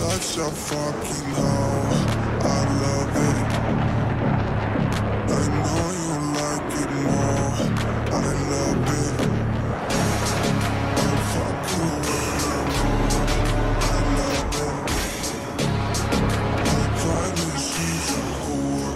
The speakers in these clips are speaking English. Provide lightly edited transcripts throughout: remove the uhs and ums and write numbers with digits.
such a fucking hoe. I love it. I know you like it more. I love it. I fuck you more. I love it. I promise she's a whore.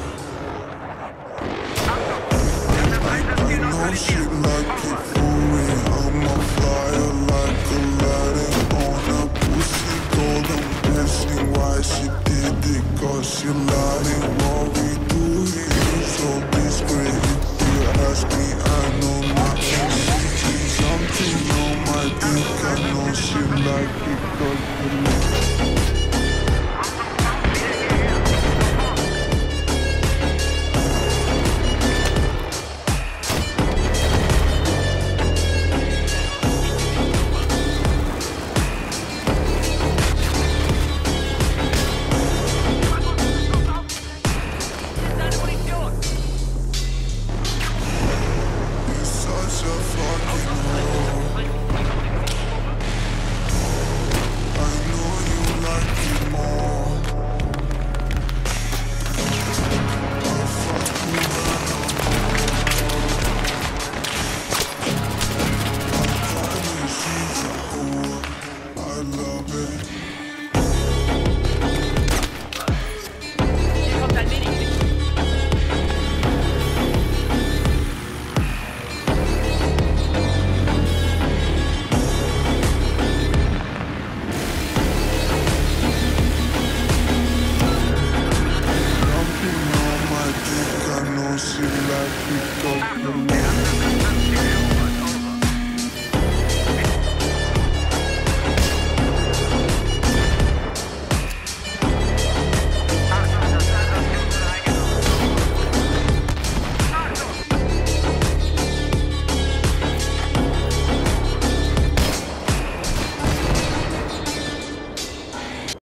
I know she like it for me. I'm a flyer like Aladdin on a pussy golden blessing. Why she did it? Cause she lied. What we do here is so discreet. If you ask me, I know nothing. Something on my dick, I know she like it cause she